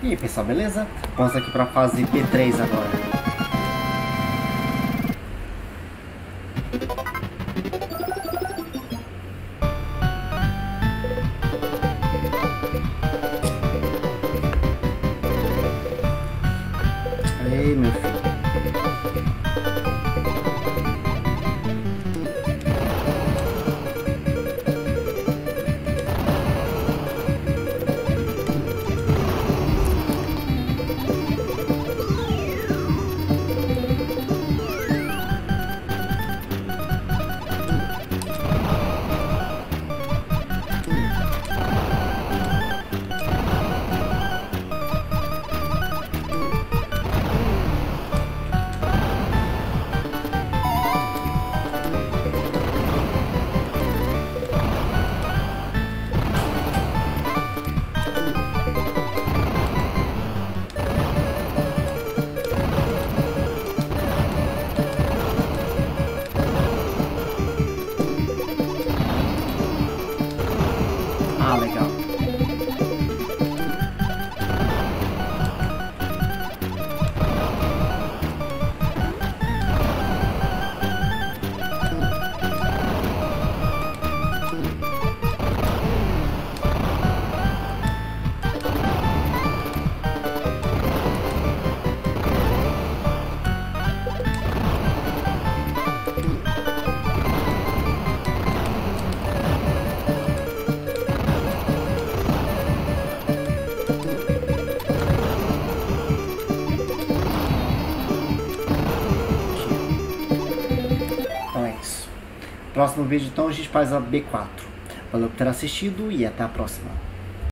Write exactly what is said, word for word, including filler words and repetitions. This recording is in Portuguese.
E aí pessoal, beleza? Vamos aqui para a fase P três agora. Aí meu filho. Ah, legal. Então é isso. Próximo vídeo então a gente faz a B quatro. Valeu por ter assistido e até a próxima.